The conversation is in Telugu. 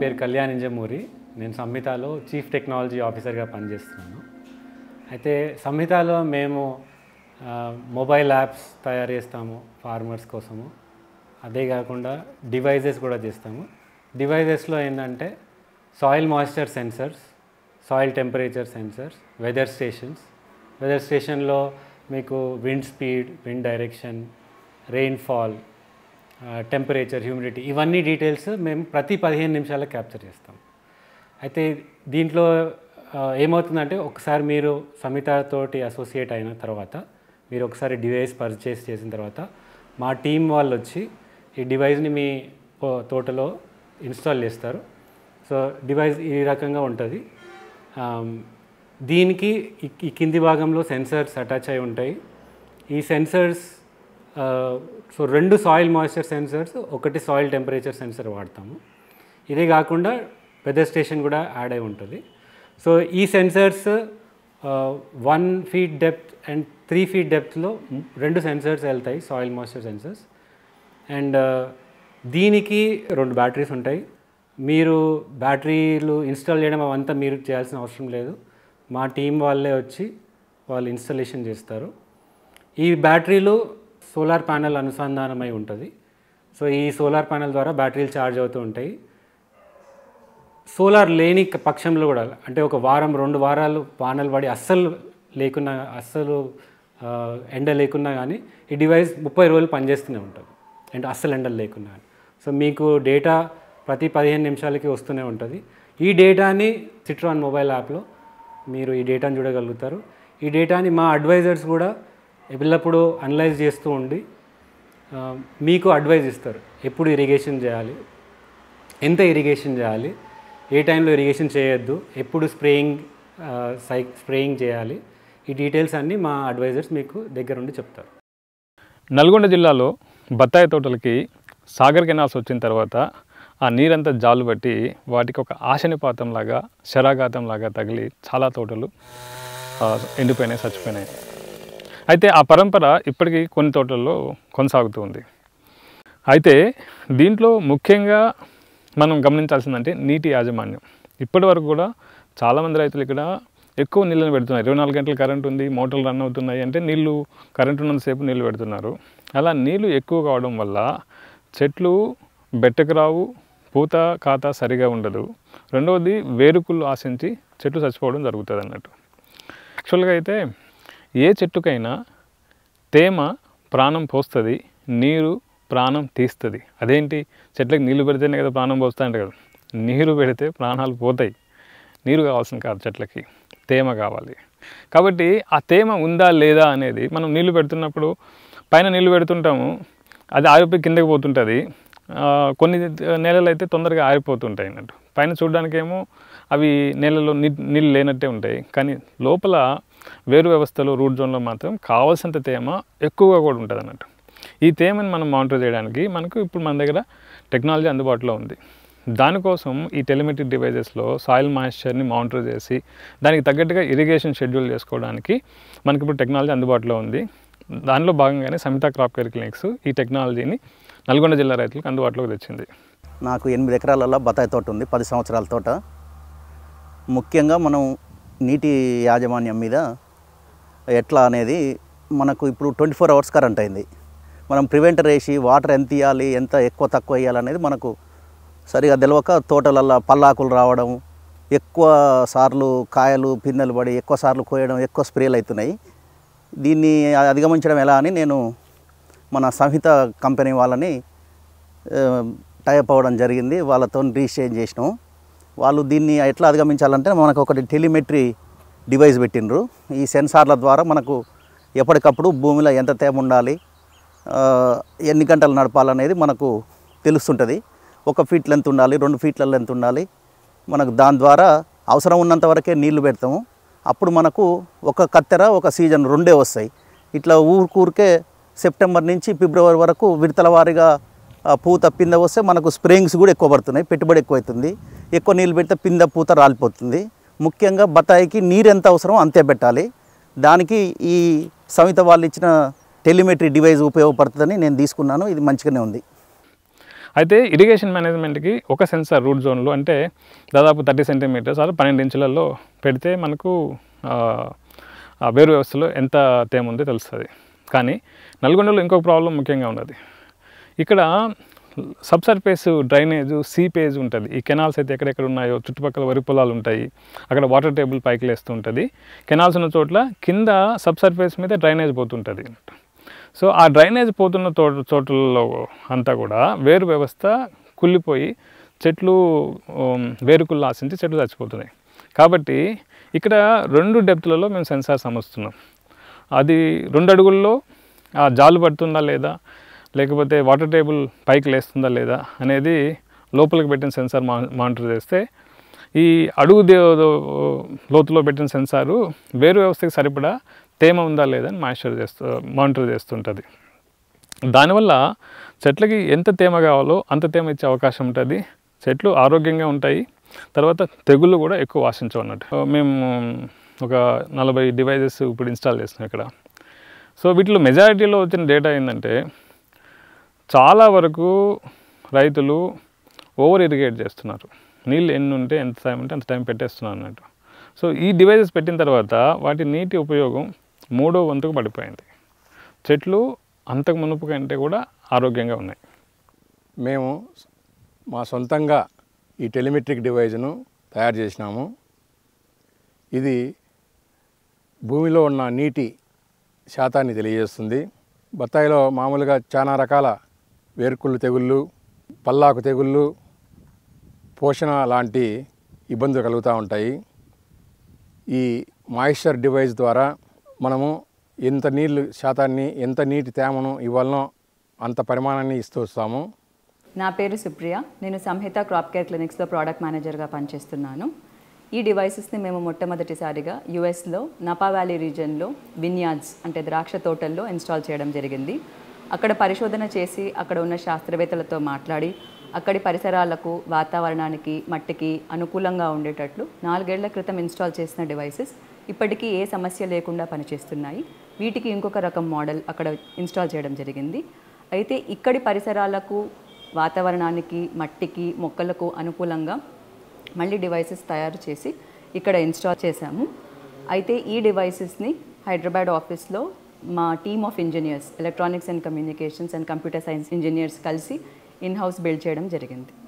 పేరు కళ్యాణ్ ఇంజమూరి. నేను సంహితలో చీఫ్ టెక్నాలజీ ఆఫీసర్గా పనిచేస్తున్నాను. అయితే సంహితలో మేము మొబైల్ యాప్స్ తయారు చేస్తాము ఫార్మర్స్ కోసము. అదే కాకుండా డివైజెస్ కూడా చేస్తాము. డివైజెస్లో ఏంటంటే soil moisture sensors, soil temperature sensors, weather స్టేషన్లో మీకు wind speed, wind direction, rainfall, temperature, humidity, ఇవన్నీ డీటెయిల్స్ మేము ప్రతి 15 నిమిషాలకు క్యాప్చర్ చేస్తాం. అయితే దీంట్లో ఏమవుతుందంటే ఒకసారి మీరు సంహితతోటి అసోసియేట్ అయిన తర్వాత, మీరు ఒకసారి డివైస్ పర్చేస్ చేసిన తర్వాత మా టీం వాళ్ళు వచ్చి ఈ డివైస్ని మీ తోటలో ఇన్స్టాల్ చేస్తారు. సో డివైస్ ఈ రకంగా ఉంటుంది. దీనికి ఈ కింది భాగంలో సెన్సర్స్ అటాచ్ అయి ఉంటాయి. ఈ sensors so 2 soil moisture sensors, 1 soil temperature sensor వాడతాము. ఇదే కాకుండా వెదర్ స్టేషన్ కూడా యాడ్ అయి ఉంటుంది. సో ఈ sensors 1 feet depth and 3 feet డెప్త్లో 2 సెన్సర్స్ వెళ్తాయి, సాయిల్ మాయిశ్చర్ సెన్సర్స్. అండ్ దీనికి 2 బ్యాటరీస్ ఉంటాయి. మీరు బ్యాటరీలు ఇన్స్టాల్ చేయడం అవంతా మీరు చేయాల్సిన అవసరం లేదు. మా టీం వాళ్ళే వచ్చి వాళ్ళు ఇన్స్టాలేషన్ చేస్తారు. ఈ బ్యాటరీలు సోలార్ ప్యానెల్ అనుసంధానమై ఉంటుంది. సో ఈ సోలార్ ప్యానెల్ ద్వారా బ్యాటరీలు ఛార్జ్ అవుతూ ఉంటాయి. సోలార్ లేని పక్షంలో కూడా, అంటే ఒక వారం 2 వారాలు వానలు పడి అస్సలు ఎండ లేకున్నా కానీ ఈ డివైస్ 30 రోజులు పనిచేస్తూనే ఉంటుంది, అంటే అస్సలు ఎండలు లేకున్నా కానీ. సో మీకు డేటా ప్రతి 15 నిమిషాలకి వస్తూనే ఉంటుంది. ఈ డేటాని సిట్రాన్ మొబైల్ యాప్లో మీరు ఈ డేటాని చూడగలుగుతారు. ఈ డేటాని మా అడ్వైజర్స్ కూడా ఎల్లప్పుడూ అనలైజ్ చేస్తూ ఉండి మీకు అడ్వైజ్ ఇస్తారు. ఎప్పుడు ఇరిగేషన్ చేయాలి, ఎంత ఇరిగేషన్ చేయాలి, ఏ టైంలో ఇరిగేషన్ చేయొద్దు, ఎప్పుడు స్ప్రేయింగ్ చేయాలి, ఈ డీటెయిల్స్ అన్నీ మా అడ్వైజర్స్ మీకు దగ్గరుండి చెప్తారు. నల్గొండ జిల్లాలో బత్తాయి తోటలకి సాగర్ కెనాల్స్ వచ్చిన తర్వాత ఆ నీరంతా జాలు బట్టి వాటికి ఒక ఆశనిపాతంలాగా, శరాఘాతంలాగా తగిలి చాలా తోటలు ఎండిపోయినాయి, చచ్చిపోయినాయి. అయితే ఆ పరంపర ఇప్పటికీ కొన్ని తోటల్లో కొనసాగుతూ ఉంది. అయితే దీంట్లో ముఖ్యంగా మనం గమనించాల్సిందంటే నీటి యాజమాన్యం. ఇప్పటి వరకు కూడా చాలామంది రైతులు ఇక్కడ ఎక్కువ నీళ్ళని పెడుతున్నారు. 24 గంటలు కరెంట్ ఉంది, మోటార్లు రన్ అవుతున్నాయి అంటే నీళ్ళు, కరెంట్ ఉన్నంతసేపు నీళ్ళు పెడుతున్నారు. అలా నీళ్ళు ఎక్కువ కావడం వల్ల చెట్లు బెట్టకు రావు, పూత ఖాతా సరిగా ఉండదు. రెండవది వేరుకుళ్ళు ఆశించి చెట్లు చచ్చిపోవడం జరుగుతుంది అన్నట్టు. యాక్చువల్గా అయితే ఏ చెట్టుకైనా తేమ ప్రాణం పోస్తుంది, నీరు ప్రాణం తీస్తుంది. అదేంటి, చెట్లకు నీళ్ళు పెడితేనే కదా ప్రాణం పోస్తాయంట కదా. నీరు పెడితే ప్రాణాలు పోతాయి. నీరు కావాల్సింది కాదు, చెట్లకి తేమ కావాలి. కాబట్టి ఆ తేమ ఉందా లేదా అనేది మనం నీళ్లు పెడుతున్నప్పుడు పైన నీళ్లు పెడుతుంటాము, అది ఆరిపోయి కిందకి పోతుంటుంది. కొన్ని నేలలు అయితే తొందరగా ఆరిపోతుంటాయి అన్నట్టు. పైన చూడడానికేమో అవి నేలలో నీళ్ళు లేనట్టే ఉంటాయి, కానీ లోపల వేరు వ్యవస్థలో, రూట్ జోన్లో మాత్రం కావాల్సినంత తేమ ఎక్కువగా కూడా ఉంటుంది అన్నట్టు. ఈ తేమని మనం మానిటర్ చేయడానికి మనకు ఇప్పుడు మన దగ్గర టెక్నాలజీ అందుబాటులో ఉంది. దానికోసం ఈ టెలిమెట్రీ డివైజెస్లో సాయిల్ మాయిశ్చర్ని మానిటర్ చేసి దానికి తగ్గట్టుగా ఇరిగేషన్ షెడ్యూల్ చేసుకోవడానికి మనకి ఇప్పుడు టెక్నాలజీ అందుబాటులో ఉంది. దానిలో భాగంగానే సంహిత క్రాప్ కేర్ క్లినిక్స్ ఈ టెక్నాలజీని నల్గొండ జిల్లా రైతులకు అందుబాటులోకి తెచ్చింది. నాకు 8 ఎకరాలలో బత్తాయి తోట ఉంది, 10 సంవత్సరాల తోట. ముఖ్యంగా మనం నీటి యాజమాన్యం మీద ఎట్లా అనేది మనకు ఇప్పుడు 24 hours కరెంట్ అయింది. మనం ప్రివెంటర్ వేసి వాటర్ ఎంత ఇవ్వాలి, ఎంత ఎక్కువ తక్కువ ఇవ్వాలనేది మనకు సరిగా తెలియక తోటలల్లో పల్లాకులు రావడం, ఎక్కువ సార్లు కాయలు పిందెలు పడి ఎక్కువ సార్లు కోయడం, ఎక్కువ స్ప్రేలు అవుతున్నాయి. దీన్ని అధిగమించడం ఎలా అని నేను మన సంహిత కంపెనీ వాళ్ళని టైప్ అవ్వడం జరిగింది. వాళ్ళతో రిజిస్ట్రేషన్ చేసినాం. వాళ్ళు దీన్ని ఎట్లా అధిగమించాలంటే మనకు ఒకటి టెలిమెట్రీ డివైస్ పెట్టిండ్రు. ఈ సెన్సార్ల ద్వారా మనకు ఎప్పటికప్పుడు భూమిలో ఎంత తేమ ఉండాలి, ఎన్ని గంటలు నడపాలనేది మనకు తెలుస్తుంటుంది. 1 feet లెంత్ ఉండాలి, 2 feet లెంత్ ఉండాలి. మనకు దాని ద్వారా అవసరం ఉన్నంత వరకే నీళ్లు పెడతాము. అప్పుడు మనకు ఒక కత్తెర, ఒక సీజన్ 2 వస్తాయి. ఇట్లా ఊరికే సెప్టెంబర్ నుంచి ఫిబ్రవరి వరకు విడతల వారీగా పూత పిందె వస్తే మనకు స్ప్రేయింగ్స్ కూడా ఎక్కువ పడుతున్నాయి, పెట్టుబడి ఎక్కువ అవుతుంది. ఎక్కువ నీళ్ళు పెడితే పిందె పూత రాలిపోతుంది. ముఖ్యంగా బత్తాయికి నీరు ఎంత అవసరమో అంతే పెట్టాలి. దానికి ఈ సంహిత వాళ్ళు ఇచ్చిన టెలిమెట్రీ డివైస్ ఉపయోగపడుతుందని నేను తీసుకున్నాను. ఇది మంచిగానే ఉంది. అయితే ఇరిగేషన్ మేనేజ్మెంట్కి ఒక సెన్సార్ రూట్ జోన్లో అంటే దాదాపు 30 సెంటీమీటర్స్ అలా 12 ఇంచులలో పెడితే మనకు ఆ వేరు వ్యవస్థలో ఎంత తేమ ఉందో తెలుస్తుంది. కానీ నల్గొండలో ఇంకొక ప్రాబ్లం ముఖ్యంగా ఉన్నది. ఇక్కడ సబ్సర్ఫేస్ డ్రైనేజ్ సీపేజ్ ఉంటుంది. ఈ కెనాల్స్ అయితే ఎక్కడెక్కడ ఉన్నాయో చుట్టుపక్కల వరి పొలాలు ఉంటాయి, అక్కడ వాటర్ టేబుల్ పైకి లేస్తూ ఉంటుంది. కెనాల్స్ ఉన్న చోట్ల కింద సబ్సర్ఫేస్ మీద డ్రైనేజ్ పోతుంటుంది. సో ఆ డ్రైనేజ్ పోతున్న చోట్లలో అంతా కూడా వేరు వ్యవస్థ కుళ్ళిపోయి చెట్లు వేరుకుళ్ళు ఆశించి చెట్లు చచ్చిపోతున్నాయి. కాబట్టి ఇక్కడ 2 డెప్త్లలో మేము సెన్సార్స్ అమర్చుతున్నాం. అది 2 అడుగుల్లో ఆ జాలు పడుతుందా లేదా, లేకపోతే వాటర్ టేబుల్ పైకి లేస్తుందా లేదా అనేది లోపలికి పెట్టిన సెన్సార్ మానిటర్ చేస్తే, ఈ అడుగు లోతులో పెట్టిన సెన్సారు వేరు వ్యవస్థకి సరిపడా తేమ ఉందా లేదా అని మానిటర్ చేస్తుంటుంది. దానివల్ల చెట్లకి ఎంత తేమ కావాలో అంత తేమ ఇచ్చే అవకాశం ఉంటుంది. చెట్లు ఆరోగ్యంగా ఉంటాయి. తర్వాత తెగుళ్ళు కూడా ఎక్కువ ఆశించవు అన్నట్టు. మేము ఒక 40 డివైజెస్ ఇప్పుడు ఇన్స్టాల్ చేస్తున్నాం ఇక్కడ. సో వీటిలో మెజారిటీలో వచ్చిన డేటా ఏంటంటే, చాలా వరకు రైతులు ఓవర్ ఇరిగేట్ చేస్తున్నారు. నీళ్ళు ఎన్ని ఉంటే ఎంత టైం ఉంటే అంత టైం పెట్టేస్తున్నారు అన్నట్టు. సో ఈ డివైజెస్ పెట్టిన తర్వాత వాటి నీటి ఉపయోగం 3వ వంతుకు పడిపోయింది. చెట్లు అంతకు మునుపు కంటే కూడా ఆరోగ్యంగా ఉన్నాయి. మేము మా సొంతంగా ఈ టెలిమెట్రిక్ డివైజ్ను తయారు చేసినాము. ఇది భూమిలో ఉన్న నీటి శాతాన్ని తెలియజేస్తుంది. బత్తాయిలో మామూలుగా చాలా రకాల వేరుకుళ్ళు తెగుళ్ళు, పల్లాకు తెగుళ్ళు, పోషణ లాంటి ఇబ్బందులు కలుగుతూ ఉంటాయి. ఈ మాయిశ్చర్ డివైస్ ద్వారా మనము ఎంత నీళ్ళు శాతాన్ని, ఎంత నీటి తేమను ఇవ్వాలనో అంత పరిమాణాన్ని ఇస్తూ వస్తాము. నా పేరు సుప్రియ. నేను సంహిత క్రాప్ కేర్ క్లినిక్స్లో ప్రోడక్ట్ మేనేజర్గా పనిచేస్తున్నాను. ఈ డివైసెస్ని మేము మొట్టమొదటిసారిగా యుఎస్లో నపా వ్యాలీ రీజియన్లో విన్యార్డ్స్ అంటే ద్రాక్ష తోటల్లో ఇన్స్టాల్ చేయడం జరిగింది. అక్కడ పరిశోధన చేసి అక్కడ ఉన్న శాస్త్రవేత్తలతో మాట్లాడి అక్కడి పరిసరాలకు, వాతావరణానికి, మట్టికి అనుకూలంగా ఉండేటట్లు 4 ఏళ్ల క్రితం ఇన్స్టాల్ చేసిన డివైసెస్ ఇప్పటికీ ఏ సమస్య లేకుండా పనిచేస్తున్నాయి. వీటికి ఇంకొక రకం మోడల్ అక్కడ ఇన్స్టాల్ చేయడం జరిగింది. అయితే ఇక్కడి పరిసరాలకు, వాతావరణానికి, మట్టికి, మొక్కలకు అనుకూలంగా మళ్ళీ డివైసెస్ తయారు చేసి ఇక్కడ ఇన్స్టాల్ చేశాము. అయితే ఈ డివైసెస్ని హైదరాబాద్ ఆఫీస్లో మా team of engineers, electronics and communications and computer science engineers కలిసి ఇన్ హౌస్ బిల్డ్ చేయడం జరిగింది.